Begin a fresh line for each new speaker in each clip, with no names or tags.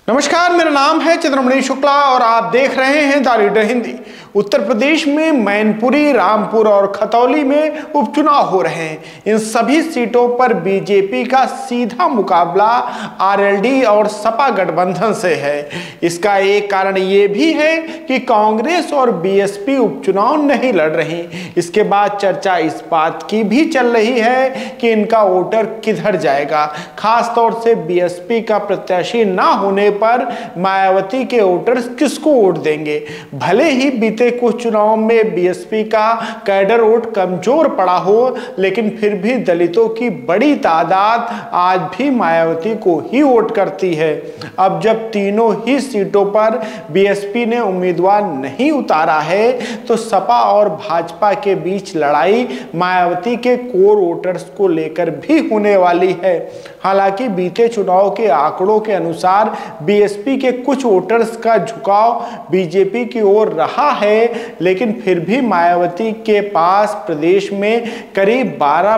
नमस्कार, मेरा नाम है चंद्रमणि शुक्ला और आप देख रहे हैं द लीडर हिंदी। उत्तर प्रदेश में मैनपुरी, रामपुर और खतौली में उपचुनाव हो रहे हैं। इन सभी सीटों पर बीजेपी का सीधा मुकाबला आरएलडी और सपा गठबंधन से है। इसका एक कारण ये भी है कि कांग्रेस और बीएसपी उपचुनाव नहीं लड़ रही। इसके बाद चर्चा इस बात की भी चल रही है कि इनका वोटर किधर जाएगा। खासतौर से बीएसपी का प्रत्याशी ना होने पर मायावती के वोटर्स किसको वोट देंगे। भले ही बीते कुछ चुनाव में बीएसपी का कैडर वोट कमजोर पड़ा हो, लेकिन फिर भी दलितों की बड़ी तादाद आज भी मायावती को ही वोट करती है। अब जब तीनों ही सीटों पर बीएसपी ने उम्मीदवार नहीं उतारा है, तो सपा और भाजपा के बीच लड़ाई मायावती के कोर वोटर्स को लेकर भी होने वाली है। हालांकि बीते चुनाव के आंकड़ों के अनुसार बीएसपी के कुछ वोटर्स का झुकाव बीजेपी की ओर रहा है, लेकिन फिर भी मायावती के पास प्रदेश में करीब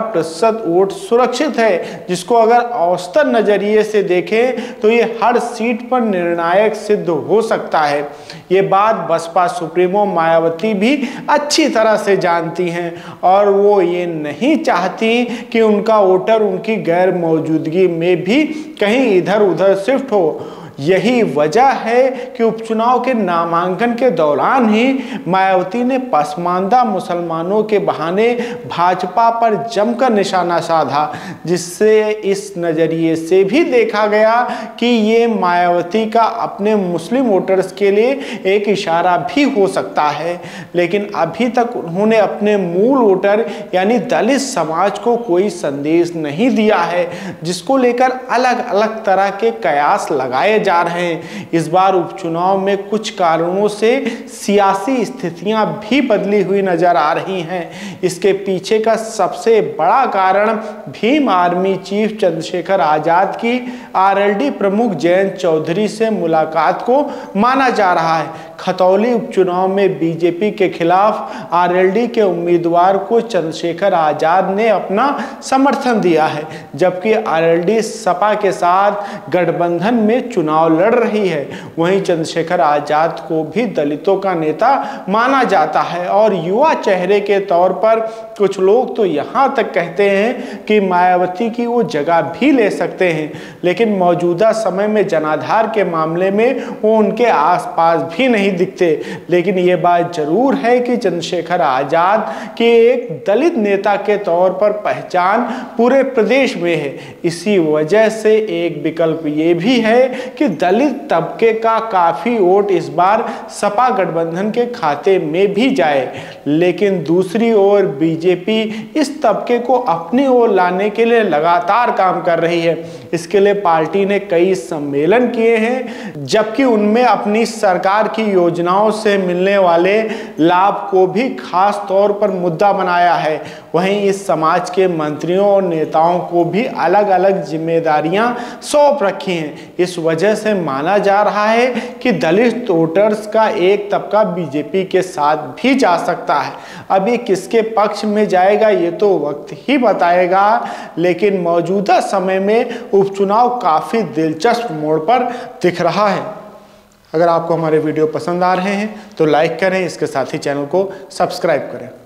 12% वोट सुरक्षित है, जिसको अगर औसतन नजरिए से देखें तो ये हर सीट पर निर्णायक सिद्ध हो सकता है। ये बात बसपा सुप्रीमो मायावती भी अच्छी तरह से जानती हैं और वो ये नहीं चाहती कि उनका वोटर उनकी गैर मौजूदगी में भी कहीं इधर उधर शिफ्ट हो। यही वजह है कि उपचुनाव के नामांकन के दौरान ही मायावती ने पसमानदा मुसलमानों के बहाने भाजपा पर जमकर निशाना साधा, जिससे इस नज़रिए से भी देखा गया कि ये मायावती का अपने मुस्लिम वोटर्स के लिए एक इशारा भी हो सकता है। लेकिन अभी तक उन्होंने अपने मूल वोटर यानी दलित समाज को कोई संदेश नहीं दिया है, जिसको लेकर अलग अलग तरह के कयास लगाए जा रहे हैं। इस बार उपचुनाव में कुछ कारणों से सियासी स्थितियां भी बदली हुई नजर आ रही हैं। इसके पीछे का सबसे बड़ा कारण भीम आर्मी चीफ चंद्रशेखर आजाद की आरएलडी प्रमुख जयंत चौधरी से मुलाकात को माना जा रहा है। खतौली उपचुनाव में बीजेपी के खिलाफ आरएलडी के उम्मीदवार को चंद्रशेखर आजाद ने अपना समर्थन दिया है, जबकि आरएलडी सपा के साथ गठबंधन में चुनाव लड़ रही है। वहीं चंद्रशेखर आजाद को भी दलितों का नेता माना जाता है और युवा चेहरे के तौर पर कुछ लोग तो यहां तक कहते हैं कि मायावती की वो जगह भी ले सकते हैं। लेकिन मौजूदा समय में जनाधार के मामले में वो उनके आसपास भी नहीं दिखते। लेकिन ये बात जरूर है कि चंद्रशेखर आजाद के एक दलित नेता के तौर पर पहचान पूरे प्रदेश में है। इसी वजह से एक विकल्प ये भी है कि दलित तबके का काफी वोट इस बार सपा गठबंधन के खाते में भी जाए। लेकिन दूसरी ओर बीजेपी इस तबके को अपनी ओर लाने के लिए लगातार काम कर रही है। इसके लिए पार्टी ने कई सम्मेलन किए हैं, जबकि उनमें अपनी सरकार की योजनाओं से मिलने वाले लाभ को भी खास तौर पर मुद्दा बनाया है। वहीं इस समाज के मंत्रियों और नेताओं को भी अलग अलग जिम्मेदारियां सौंप रखी हैं। इस वजह से माना जा रहा है कि दलित वोटर्स का एक तबका बीजेपी के साथ भी जा सकता है। अभी किसके पक्ष में जाएगा ये तो वक्त ही बताएगा, लेकिन मौजूदा समय में उपचुनाव काफी दिलचस्प मोड़ पर दिख रहा है। अगर आपको हमारे वीडियो पसंद आ रहे हैं तो लाइक करें, इसके साथ ही चैनल को सब्सक्राइब करें।